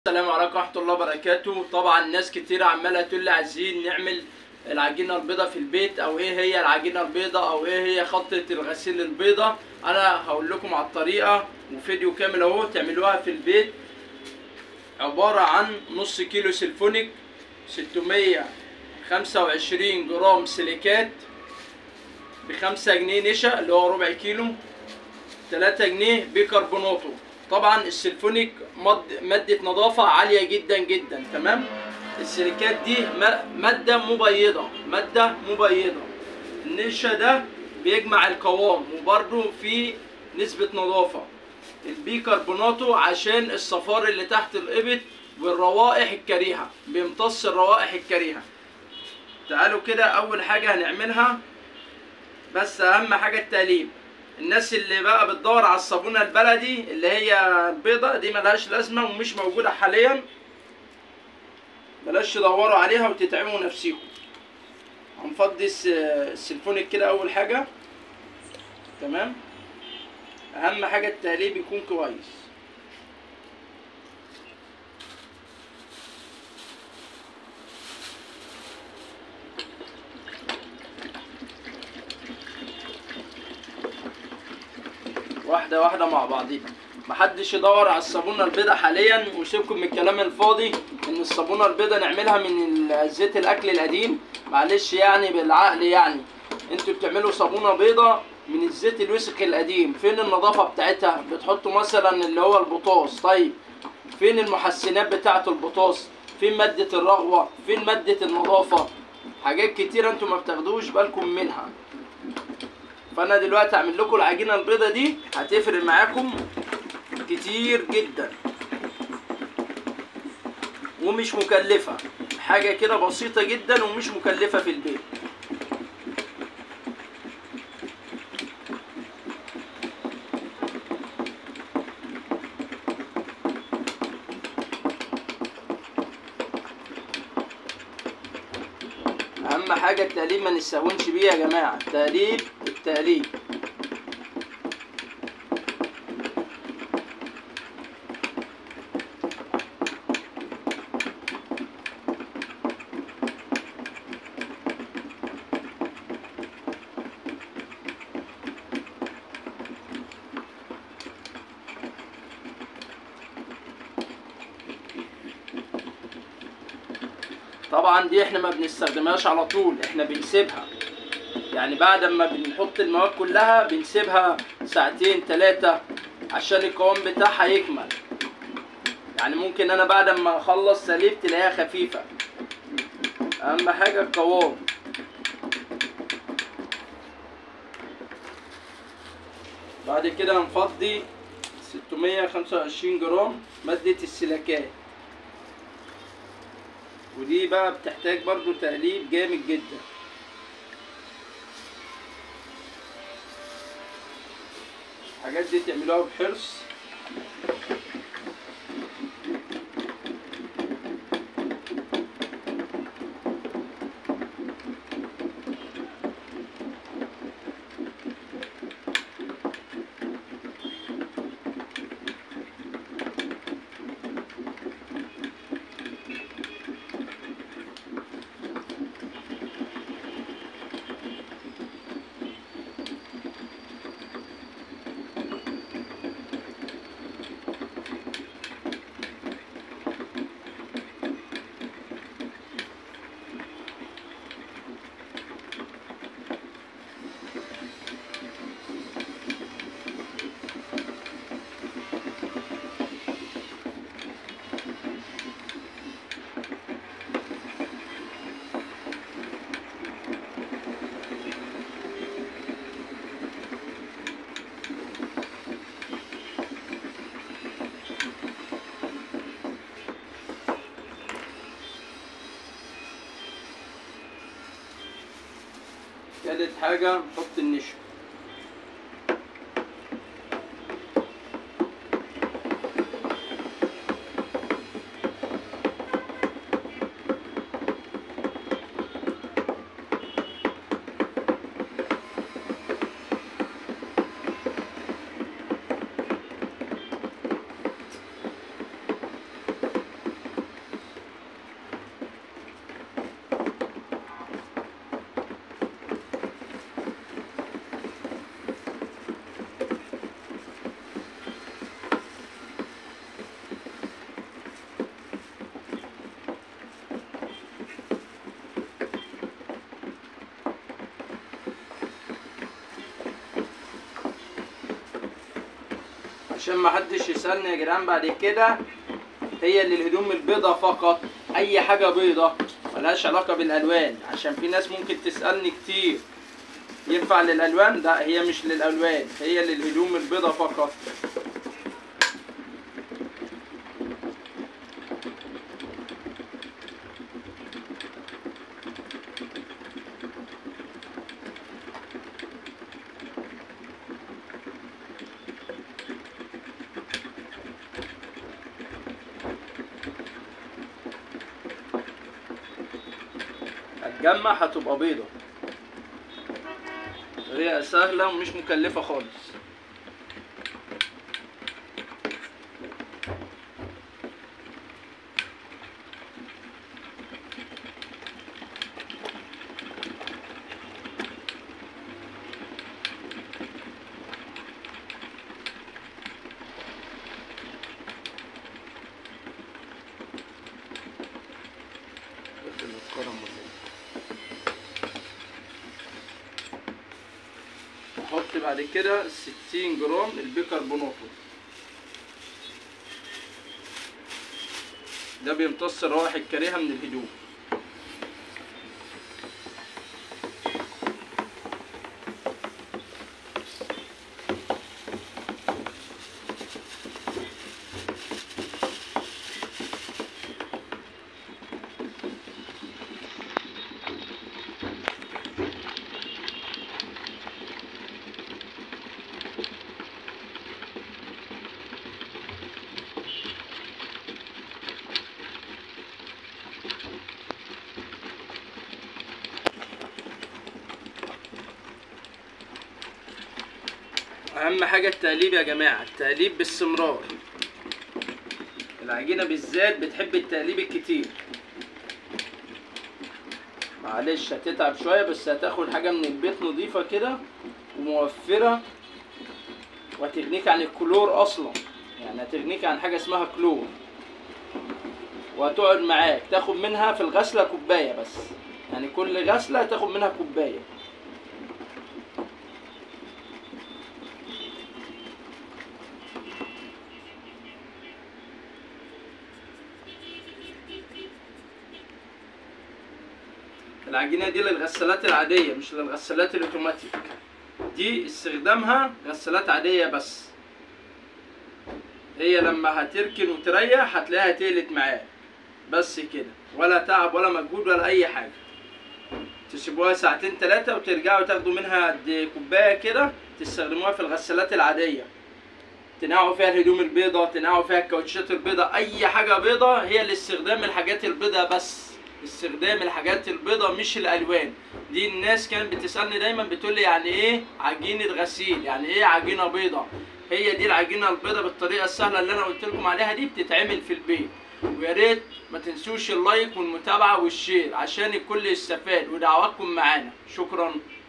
السلام عليكم ورحمة الله وبركاته. طبعا ناس كتير عمالة تقول لي عايزين نعمل العجينة البيضاء في البيت، او ايه هي العجينة البيضاء، او ايه هي خلطة الغسيل البيضاء. انا هقول لكم على الطريقة وفيديو كامل اهو تعملوها في البيت. عبارة عن نص كيلو سلفونيك، 625 جرام سيليكات، ب5 جنيه نشا اللي هو ربع كيلو، 3 جنيه بيكربوناتو. طبعا السلفونيك مادة نظافة عالية جدا جدا. تمام. السيليكات دي مادة مبيضة. النشا ده بيجمع القوام وبرده في نسبة نظافة. البيكربوناتو عشان الصفار اللي تحت الإبط والروائح الكريهة، بيمتص الروائح الكريهة. تعالوا كده أول حاجة هنعملها، بس أهم حاجة التقليب. الناس اللي بقى بتدور على الصابونة البلدي اللي هي البيضة دي ملهاش لازمة ومش موجودة حاليا، بلاش تدوروا عليها وتتعبوا نفسيكم. هنفضي السلفونيك كده أول حاجة. تمام. أهم حاجة التقليب يكون كويس. واحدة واحدة مع بعضيها. محدش يدور على الصابونة البيضاء حاليا، وسيبكم من الكلام الفاضي ان الصابونة البيضاء نعملها من زيت الاكل القديم. معلش يعني بالعقل، يعني انتوا بتعملوا صابونة بيضاء من الزيت الوسخ القديم. فين النظافة بتاعتها؟ بتحطوا مثلا اللي هو البوتاص. طيب فين المحسنات بتاعة البوتاص؟ فين مادة الرغوة؟ فين مادة النظافة؟ حاجات كتيرة انتوا ما بتاخدوش بالكم منها. فانا دلوقتي هعمل لكم العجينه البيضه دي، هتفرق معاكم كتير جدا ومش مكلفه. حاجه كده بسيطه جدا ومش مكلفه في البيت. اهم حاجه التقليب، ما نستهونش بيه يا جماعه. التقليب. طبعا دي احنا ما بنستخدمهاش على طول، احنا بنسيبها. يعني بعد ما بنحط المواد كلها بنسيبها ساعتين 3 عشان القوام بتاعها يكمل. يعني ممكن انا بعد ما اخلص سليب تلاقيها خفيفة. اهم حاجة القوام. بعد كده هنفضي 625 جرام مادة السيليكات، ودي بقى بتحتاج برضو تقليب جامد جدا. الحاجات دي تعملوها بحرص. تالت حاجة نحط النشا. عشان ما حدش يسألني يا جدعان بعد كده، هي للهدوم البيضة فقط. اي حاجة بيضة ملهاش علاقة بالالوان، عشان في ناس ممكن تسألني كتير ينفع للالوان. لا، هي مش للالوان، هي للهدوم البيضة فقط. هتجمع هتبقى بيضة، هي سهلة ومش مكلفة خالص. نحط بعد كده 60 جرام البيكربوناتو، ده بيمتص الروائح الكريهة من الهدوم. اهم حاجه التقليب يا جماعه، التقليب باستمرار. العجينه بالذات بتحب التقليب الكتير. معلش هتتعب شويه، بس هتاخد حاجه من البيت نظيفه كده وموفره، وهتغنيك عن الكلور اصلا. يعني هتغنيك عن حاجه اسمها كلور، وهتقعد معاك تاخد منها في الغسله كوبايه بس. يعني كل غسله تاخد منها كوبايه. العجينه دي للغسالات العاديه مش للغسالات الاوتوماتيك، دي استخدامها غسالات عاديه بس. هي لما هتركن وتريح هتلاقيها تقلت معاك بس كده، ولا تعب ولا مجهود ولا اي حاجه. تسيبوها ساعتين 3 وترجعوا تاخدوا منها قد كوبايه كده، تستخدموها في الغسالات العاديه، تنقعوا فيها الهدوم البيضه، تنقعوا فيها الكاوتشات البيضه، اي حاجه بيضه هي لاستخدام الحاجات البيضه بس. استخدام الحاجات البيضة مش الالوان. دي الناس كانت بتسألني دايما بتقول لي يعني ايه عجينة غسيل، يعني ايه عجينة بيضة. هي دي العجينة البيضة بالطريقة السهلة اللي انا قلت لكم عليها، دي بتتعمل في البيت. ويا ريت ما تنسوش اللايك والمتابعة والشير عشان الكل يستفاد، ودعواتكم معانا. شكرا.